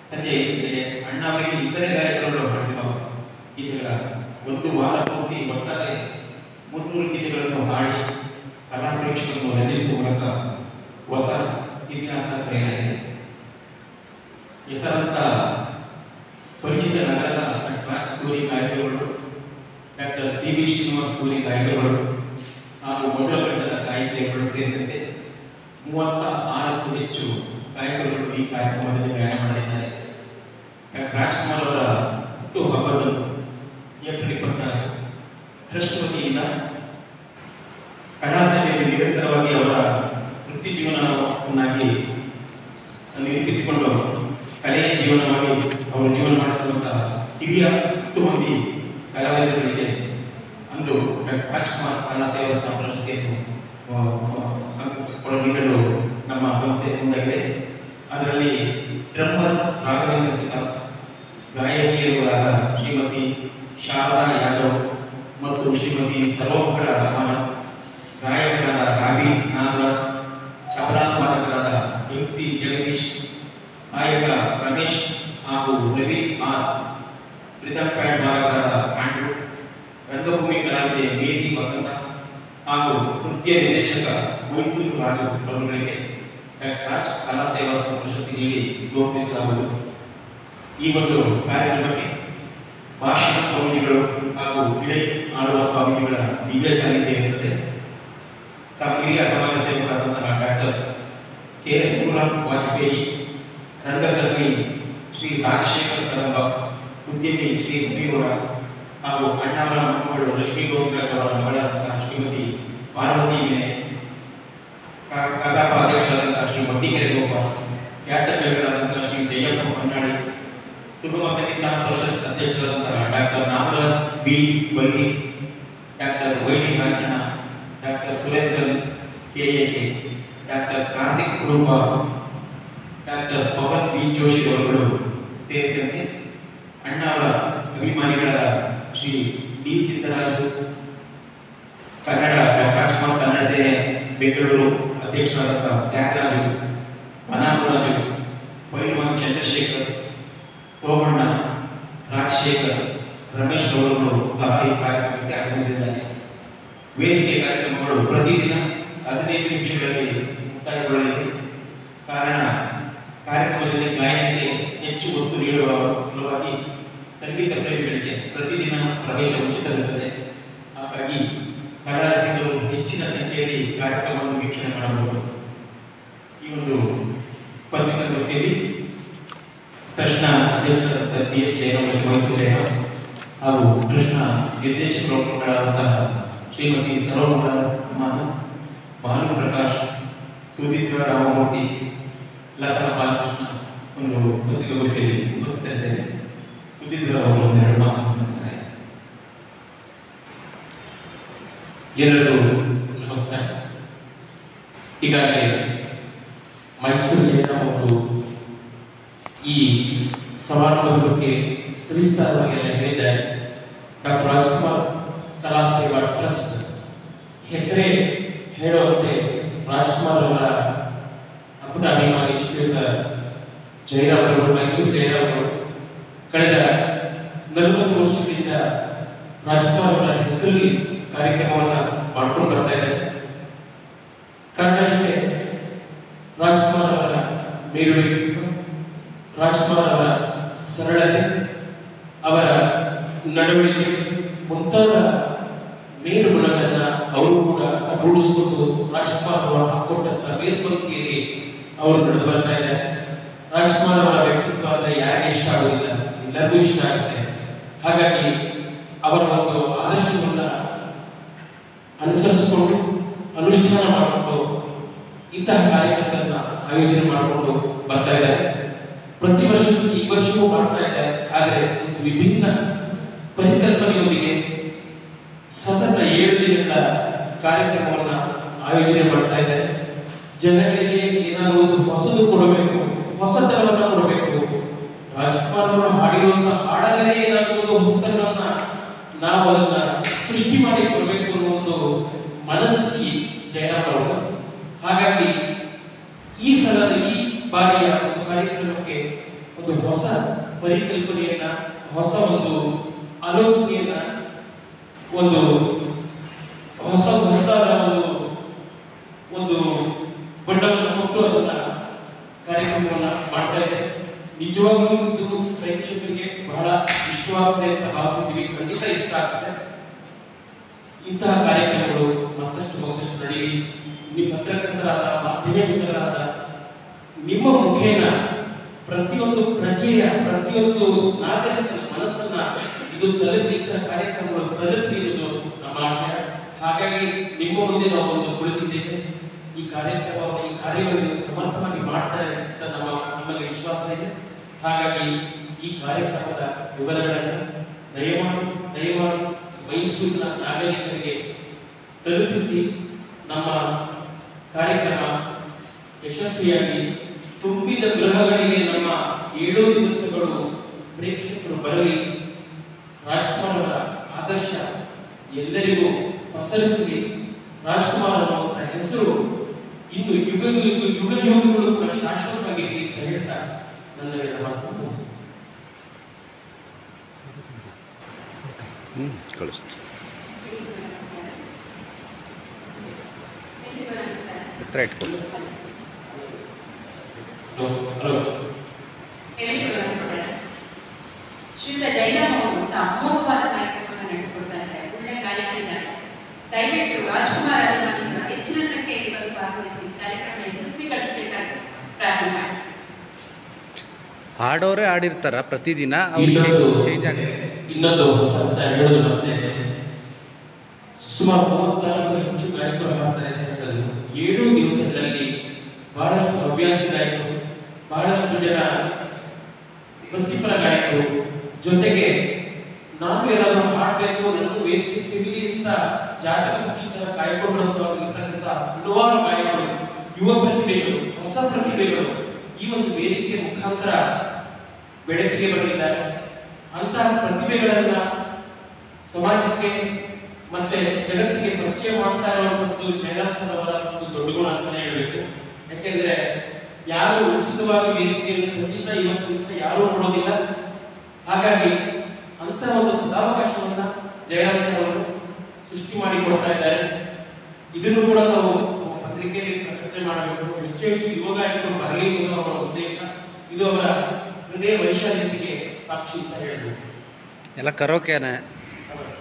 ಸಂಜೆ ಅಣ್ಣಾವರಿಗೆ ಇತರೆ ಗಾಯಕರುಗಳು ಹಾಡಿರುವ ಗೀತೆಗಳ ಒಂದು ವಾರ ಪೂರ್ತಿ ಒಟ್ಟಾರೆ 300 ಗೀತೆಗಳನ್ನು ಹಾಡಿ ಕಲಾ ಪ್ರೇಕ್ಷಕರನ್ನು ರಂಜಿಸುವ ಮೂಲಕ ಹೊಸ ಇತಿಹಾಸ ಬರೆಯಲಾಗಿದೆ. ಹೆಸರಂತ ಪರಿಚಿತ ನಗರದ ತೂರಿ ಗಾಯಕರುಗಳು ಡಾಕ್ಟರ್ ಟಿ.ವಿ. ಶ್ರೀನಿವಾಸ್ ತೂರಿ ಗಾಯಕರುಗಳು ಹಾಗೂ ಮೊದಲ ಘಟ್ಟದ ಗಾಯಕಿಯರುಗಳು ಸೇರಿದಂತೆ 36ಕ್ಕೂ ಹೆಚ್ಚು ಗಾಯಕರುಗಳು ಈ ಕಾರ್ಯಕ್ರಮದಲ್ಲಿ ಗಾಯನ ಮಾಡಲಿದ್ದಾರೆ. ರಾಜ್ಕುಮಾರ್ ಅವರ ಹುಟ್ಟು ಹಬ್ಬದಂದು ಏಪ್ರಿಲ್ 24 ಟ್ರಸ್ಟ್ ವತಿಯಿಂದ ಕಲಾ ಸೇವೆಯಲ್ಲಿ ನಿರಂತರವಾಗಿ ಅವರ ವೃತ್ತಿ ಜೀವನವನ್ನಾಗಿ ನಿರೂಪಿಸಿಕೊಂಡು ಕಲೆಯ ಜೀವನವಾಗಿ ಅವರು ಜೀವನ ಮಾಡುತ್ತಿರುವಂತಹ ಹಿರಿಯ 10 ಮಂದಿ ಕಲಾವಿದರುಗಳಿಗೆ ಅಂದು ರಾಜ್ಕುಮಾರ್ ಕಲಾ ಸೇವಾ ಪ್ರಶಸ್ತಿಯನ್ನು ನೀಡಲು ನಮ್ಮ ಸಂಸ್ಥೆ ಮುಂದಾಗಿದೆ. ಅದರಲ್ಲಿ ಡ್ರಮ್ಮರ್ ರಾಘವೇಂದ್ರ ಪ್ರಸಾದ್, ಗಾಯಕಿಯರಾದ ಶ್ರೀಮತಿ ಶಾರದಾ ಯಾದವ್ ಮತ್ತು ಶ್ರೀಮತಿ ಸರ್ವಮಂಗಳ ರಮಣ, ಗಾಯಕರಾದ ರಾಬಿ ನಾಗರಾಜ್, ತಬಲಾ ವಾದಕರಾದ ಎಂ.ಸಿ. ಜಗದೀಶ್, ಗಾಯಕ ರಮೇಶ್ ಹಾಗೂ ರವಿ ಆರ್, ರಿದಮ್ ಪ್ಯಾಡ್ ವಾದಕರಾದ ಆಂಡ್ರೂ, ರಂಗಭೂಮಿ ಕಲಾವಿದೆ ಮೇರಿ ವಸಂತ ಹಾಗೂ ನೃತ್ಯ ನಿರ್ದೇಶಕ ಮೈಸೂರು ರಾಜು ಅವರುಗಳಿಗೆ ರಾಜ್ ಕಲಾ ಸೇವಾ ಪ್ರಶಸ್ತಿ ನೀಡಿ ಗೌರವಿಸಲಾಗುವುದು. ಈ ಒಂದು ಕಾರ್ಯಕ್ರಮಕ್ಕೆ ಭಾಷಣ ಸ್ವಾಮೀಜಿಗಳು ಹಾಗೂ ವಿನಯ್ ಆಳುವ ಸ್ವಾಮೀಜಿಗಳ ದಿವ್ಯ ಸಾನ್ನಿಧ್ಯ ಇರುತ್ತದೆ. ಹಿರಿಯ ಸಮಾಜ ಸೇವಕರಾದಂತಹ ಡಾಕ್ಟರ್ ಕೆ. ಗುರುರಾಮ್ ವಾಜಪೇಯಿ, ರಂಗಕರ್ಮಿ ಶ್ರೀ ರಾಜಶೇಖರ್ ಕದಂಬ, ಉದ್ಯಮಿ ಶ್ರೀ ರವಿಗೌಡ ಹಾಗೂ ಅಣ್ಣಾವರ ಮಕ್ಕಳು ಲಕ್ಷ್ಮೀ ಗೋವಿಂದರಾಜ್ ಅವರ ಮಗಳಾದಂತಹ ಶ್ರೀಮತಿ ಪಾರ್ವತಿ ವಿನಯ್, ಕಸಾಪ ಅಧ್ಯಕ್ಷರಾದಂತಹ ಶ್ರೀ ಮಟ್ಟಿಕೆರೆ ಗೋಪಾಲ್, ಖ್ಯಾತ ಕವಿಗಳಾದಂತಹ ಶ್ರೀ ಜಯಪ್ಪ ಹೊನ್ನಾಳಿ, ಸುಗಮ ಸಂಗೀತ ಪರಿಷತ್ ಅಧ್ಯಕ್ಷರಾದಂತಹ doctor Nagaraj B Byri, doctor Y D Rajanna, doctor Surendran K A K, doctor Karthik Roopa, doctor Pavan B Joshi ಅವರುಗಳು ಸೇರಿದಂತೆ ಅಣ್ಣಾವರ ಅಭಿಮಾನಿಗಳಾದ ಶ್ರೀ ಡಿ ಸಿದ್ದರಾಜು, ಕನ್ನಡ ರಾಜ್ಕುಮಾರ್ ಕನ್ನಡ ಸೇನೆ ಬೆಂಗಳೂರು ಅಧ್ಯಕ್ಷರಾದಂತಹ ತ್ಯಾಗರಾಜು, ಅನಾಮರಾಜು, ಪೈಲ್ವಾನ್ ಚಂದ್ರಶೇಖರ್, ಸೋಮಣ್ಣ, ರಾಜಶೇಖರ್, ರಮೇಶ್ ಅವರುಗಳು ಸಹ ಈ ಕಾರ್ಯಕ್ರಮಕ್ಕೆ ಆಗಮಿಸಿದ್ದಾರೆ. ವೇದಿಕೆ ಕಾರ್ಯಕ್ರಮಗಳು ಪ್ರತಿದಿನ 15 ನಿಮಿಷಗಳಲ್ಲಿ ಮುಕ್ತಾಯಗೊಳ್ಳಲಿದೆ. ಕಾರಣ ಕಾರ್ಯಕ್ರಮದಲ್ಲಿ ಗಾಯನಕ್ಕೆ ಹೆಚ್ಚು ಒತ್ತು ನೀಡುವ ಸಲುವಾಗಿ ಸಂಗೀತ ಪ್ರೇಮಿಗಳಿಗೆ ಪ್ರತಿದಿನ ಪ್ರವೇಶ ಉಚಿತವಿರುತ್ತದೆ. ಹಾಗಾಗಿ ಕಲಾರಸಿಕರು ಹೆಚ್ಚಿನ ಸಂಖ್ಯೆಯಲ್ಲಿ ಕಾರ್ಯಕ್ರಮವನ್ನು ವೀಕ್ಷಣೆ ಮಾಡಬಹುದು. ಈ ಒಂದು ಪತ್ರಿಕಾಗೋಷ್ಠಿಯಲ್ಲಿ ಟ್ರಸ್ಟ್ನ ಅಧ್ಯಕ್ಷರಾದ ಪಿ.ಎಸ್. ಜಯರಾಮ್, ಮೈಸೂರು ಜಯರಾಮ್ ಹಾಗೂ ಟ್ರಸ್ಟ್ನ ನಿರ್ದೇಶಕರಾದಂತಹ ಶ್ರೀಮತಿ ಸರ್ವಮಂಗಳ ರಮಣ, ಭಾನು ಪ್ರಕಾಶ್, ಸುಧೀಂದ್ರ ರಾಮಮೂರ್ತಿ, ಲತಾ ಬಾಲಕೃಷ್ಣ ಒಂದು ಪತ್ರಿಕಾಗೋಷ್ಠಿಯಲ್ಲಿ ಉಪಸ್ಥಿತರಿದ್ದೇವೆ. ಸುಧೀಂದ್ರ ಅವರು ಒಂದೆರಡು ಮಾತನಾಡುತ್ತಾರೆ. ಎಲ್ಲರಿಗೂ ನಮಸ್ಕಾರ. ಈಗಾಗಲೇ ಮೈಸೂರು ಜಯರಾಮ್ ಅವರು ಈ ಸಮಾರಂಭದ ಬಗ್ಗೆ ಸವಿಸ್ತಾರವಾಗಿ ಎಲ್ಲ ಹೇಳಿದ್ದಾರೆ. ಡಾಕ್ಟರ್ ರಾಜ್ಕುಮಾರ್ ಕಲಾ ಸೇವಾ ಟ್ರಸ್ಟ್ ಹೆಸರೇ ಹೇಳುವಂತೆ ರಾಜ್ಕುಮಾರ್ ಅವರ ಅಪ್ಪನ ಅಭಿಮಾನಿ ಶ್ರೀಯುತ ಜಯರಾಮ್ ಅವರು, ಮೈಸೂರು ಜಯರಾಮ್ ಅವರು ಕಳೆದ 40 ವರ್ಷಗಳಿಂದ ರಾಜ್ಕುಮಾರ್ ಅವರ ಹೆಸರಲ್ಲಿ ಕಾರ್ಯಕ್ರಮವನ್ನು ಮಾಡ್ಕೊಂಡು ಬರ್ತಾ ಇದ್ದಾರೆ. ಕಾರಣ ಅಷ್ಟೇ, ರಾಜ್ಕುಮಾರ್ ಅವರ ಮೇರು ವ್ಯಕ್ತಿತ್ವ, ರಾಜ್ಕುಮಾರ್ ಅವರ ಸರಳತೆ, ಅವರ ನಡವಳಿಕೆ ಮುಂತಾದ ಮೇಲು ಗುಣಗಳನ್ನು ಅವರು ಕೂಡ ರೂಢಿಸಿಕೊಂಡು ರಾಜ್ಕುಮಾರ್ ಅವರು ಹಾಕೊಟ್ಟಂತ ಮೇಲ್ಪಂಕ್ತಿಯಲ್ಲಿ ಅವರು ನಡೆದು ಬರ್ತಾ ಇದ್ದಾರೆ. ರಾಜ್ಕುಮಾರ್ ಅವರ ವ್ಯಕ್ತಿತ್ವ ಅಂದ್ರೆ ಯಾರಿಗೆ ಇಷ್ಟ ಆಗೋದಿಲ್ಲ, ಎಲ್ಲರಿಗೂ ಇಷ್ಟ ಆಗುತ್ತೆ. ಹಾಗಾಗಿ ಅವರ ಒಂದು ಆದರ್ಶವನ್ನ ಅನುಸರಿಸಿಕೊಂಡು ಅನುಷ್ಠಾನ ಮಾಡಿಕೊಂಡು ಇಂತಹ ಕಾರ್ಯಕ್ರಮಗಳನ್ನ ಆಯೋಜನೆ ಮಾಡಿಕೊಂಡು ಬರ್ತಾ ಇದ್ದಾರೆ. ಪ್ರತಿ ವರ್ಷ ಈ ವರ್ಷವೂ ಮಾಡ್ತಾ ಇದ್ದಾರೆ. ಆದರೆ ಒಂದು ವಿಭಿನ್ನ ಪರಿಕಲ್ಪನೆಯೊಂದಿಗೆ ಸತತ 7 ದಿನಗಳ ಕಾರ್ಯಕ್ರಮವನ್ನು ಆಯೋಜನೆ ಮಾಡ್ತಾ ಇದ್ದಾರೆ. ಜನಗಳಿಗೆ ಏನಾದರೂ ಒಂದು ಹೊಸದು ಕೊಡಬೇಕು, ಹೊಸತನವನ್ನು ಕೊಡಬೇಕು. ರಾಜ್ಕುಮಾರ್ ಅವರು ಹಾಡಿರುವಂತಹ ಹಾಡಲ್ಲೇ ಏನಾದರೂ ಒಂದು ಹೊಸತನವನ್ನ ನಾವು ಅದನ್ನ ಸೃಷ್ಟಿ ಮಾಡಿ ಕೊಡಬೇಕು ಅನ್ನೋ ಒಂದು ಮನಸ್ಥಿತಿ ಜಯರಾಮ್ ಅವರು. ಹಾಗಾಗಿ ಈ ಸಲದ ಈ ಬಾರಿಯ ಒಂದು ಕಾರ್ಯಕ್ರಮಕ್ಕೆ ಒಂದು ಹೊಸ ಹೊಸ ಪರಿಕಲ್ಪನೆಯನ್ನ, ಹೊಸ ಒಂದು ಆಲೋಚನೆಯನ್ನ, ಒಂದು ಹೊಸದಾದ ಒಂದು ಬಣ್ಣವನ್ನು ಕೊಟ್ಟು ಅದನ್ನ ಕಾರ್ಯಕ್ರಮವನ್ನ ಮಾಡ್ತಾ ಇದೆ. ನಿಜವಾಗ್ಲೂ ಇದು ಪ್ರೇಕ್ಷಕರಿಗೆ ಬಹಳ ಇಷ್ಟವಾಗಿದೆ ಅಂತ ಭಾವಿಸಿದ್ದೀವಿ. ಖಂಡಿತ ಇಷ್ಟ ಆಗ್ತದೆ. ಇಂತಹ ಕಾರ್ಯಕ್ರಮಗಳು ಮತ್ತಷ್ಟು ನಡೆಯಲಿ. ನಿಮ್ಮ ಪತ್ರಕರ್ತರಾದ, ಮಾಧ್ಯಮ ಮಿತ್ರರಾದ ನಿಮ್ಮ ಮುಖೇನ ಪ್ರತಿಯೊಂದು ಪ್ರಜೆಯ, ಪ್ರತಿಯೊಂದು ನಾಗರಿಕನ ಮನಸ್ಸನ್ನ ಇದು ತಲುಪಿ, ಇತರ ಕಾರ್ಯಕ್ರಮಗಳು ತಲುಪಿ ಇರುವುದು ನಮ್ಮ ಆಶಯ. ಹಾಗಾಗಿ ನಿಮ್ಮ ಮುಂದೆ ನಾವು ಒಂದು ಕುಳಿತಿದ್ದೇವೆ. ಈ ಕಾರ್ಯಗಳನ್ನು ಸಮರ್ಥವಾಗಿ ಮಾಡ್ತಾರೆ ಅಂತ ನಮ್ಮಲ್ಲಿ ವಿಶ್ವಾಸ ಇದೆ. ಹಾಗಾಗಿ ಈ ಕಾರ್ಯಕ್ರಮದ ವಿವರಗಳನ್ನು ದಯಮಾಡಿ ಮೈಸೂರಿನ ನಾಗರಿಕರಿಗೆ ತಲುಪಿಸಿ ನಮ್ಮ ಕಾರ್ಯಕ್ರಮ ಯಶಸ್ವಿಯಾಗಿ ತುಂಬಿದ ಗೃಹಗಳಿಗೆ ನಮ್ಮ 7 ದಿವಸಗಳು ಪ್ರೇಕ್ಷಕರು ಬರಲಿ. ರಾಜ್ಕುಮಾರ್ ಅವರ ಆದರ್ಶ ಎಲ್ಲರಿಗೂ ಪಸರಿಸಲಿ. ರಾಜ್ಕುಮಾರ್ ಅನ್ನುವಂಥ ಹೆಸರು ಇನ್ನು ಯುಗಗಳು ಕೂಡ ಶಾಶ್ವತವಾಗಿರಲಿ ಅಂತ ಹೇಳ್ತಾ ನನ್ನ ಮಾತನ್ನು ಮುಗಿಸ್ತೇನೆ. ಶ್ರೀಯುತ ಜೈರಾಮ್ ಅವರು ಅಮೋಘವಾದ ಕಾರ್ಯಕ್ರಮವನ್ನು ನಡೆಸಿಕೊಡ್ತಾ ಇದ್ದಾರೆ. ಒಳ್ಳೆ ಗಾಯಕರಿದ್ದಾರೆ. ದಯವಿಟ್ಟು ರಾಜ್ಕುಮಾರ್ ಅಭಿಮಾನಿಗಳು ಹೆಚ್ಚಿನ ಸಂಖ್ಯೆಯಲ್ಲಿ ಬಂದು ಭಾಗವಹಿಸಿ ಕಾರ್ಯಕ್ರಮ ಯಶಸ್ವಿಗೊಳಿಸಬೇಕಾಗಿ ಪ್ರಾರಂಭ ಮಾಡಿ. ಹಾಡೋರೇ ಹಾಡಿರ್ತಾರ ಪ್ರತಿದಿನ, ಚೇಂಜ್ ಆಗುತ್ತೆ. ಇನ್ನೊಂದು ಹೊಸ ಹೇಳೋದು ಮತ್ತೆ ಸುಮಾರು 34 ಹೆಚ್ಚು ಗಾಯಕರು ಹಾಡ್ತಾರೆ ಅಂತ ಹೇಳೋದು. 7 ದಿವಸಗಳಲ್ಲಿ ಬಹಳಷ್ಟು ಹವ್ಯಾಸಿ ಗಾಯಕರು, ಬಹಳಷ್ಟು ಜನ ವೃತ್ತಿಪರ ಗಾಯಕರು, ಜೊತೆಗೆ ನಾನು ಏನಾದರೂ ಹಾಡಬೇಕು, ನನಗೂ ವೇದಿಕೆ ಸಿಗಲಿ ಅಂತ ಜಾತಕ ಪಕ್ಷದ ಕಾಯ್ಕೊಂಡಿರ್ತಕ್ಕಂಥ ಹಲವಾರು ಗಾಯಕರು, ಯುವ ಪ್ರತಿಭೆಗಳು, ಹೊಸ ಪ್ರತಿಭೆಗಳು ಈ ಒಂದು ವೇದಿಕೆಯ ಮುಖಾಂತರ ಬೆಳಕಿಗೆ ಬಂದಿದ್ದಾರೆ. ಅಂತಹ ಪ್ರತಿಭೆಗಳನ್ನ ಸಮಾಜಕ್ಕೆ ಮತ್ತೆ ಜಗತ್ತಿಗೆ ಪರಿಚಯ ಮಾಡ್ತಾ ಇರುವಂತದ್ದು ಜಯರಾಮ್ ಸರ್ ಅವರ ಒಂದು ದೊಡ್ಡ ಗುಣ ಅಂತಾನೆ ಹೇಳಬೇಕು. ಯಾಕೆಂದ್ರೆ ಯಾರು ಉಚಿತವಾಗಿ ವೇದಿಕೆಯನ್ನು ಖಂಡಿತ ಇವತ್ತು ದಿವಸ ಯಾರೂ ಕೊಡೋದಿಲ್ಲ. ಹಾಗಾಗಿ ಅಂತಹ ಒಂದು ಸದಾವಕಾಶವನ್ನ ಜಯರಾಮ್ ಸರ್ ಅವರು ಸೃಷ್ಟಿ ಮಾಡಿಕೊಡ್ತಾ ಇದ್ದಾರೆ. ಇದನ್ನು ಕೂಡ ನಾವು ಪತ್ರಿಕೆಯಲ್ಲಿ ಪ್ರಕಟಣೆ ಮಾಡಬೇಕು. ಹೆಚ್ಚು ಯುವ ಗಾಯಕರು ಬರಲಿ ಅನ್ನೋದು ಅವರ ಉದ್ದೇಶ. ಇದು ಅವರ ಹೃದಯ ವೈಶಾಲ್ಯತೆಗೆ ಸಾಕ್ಷಿ ಅಂತ ಹೇಳಬಹುದು. ಎಲ್ಲ ಕರೋಕೆನೆ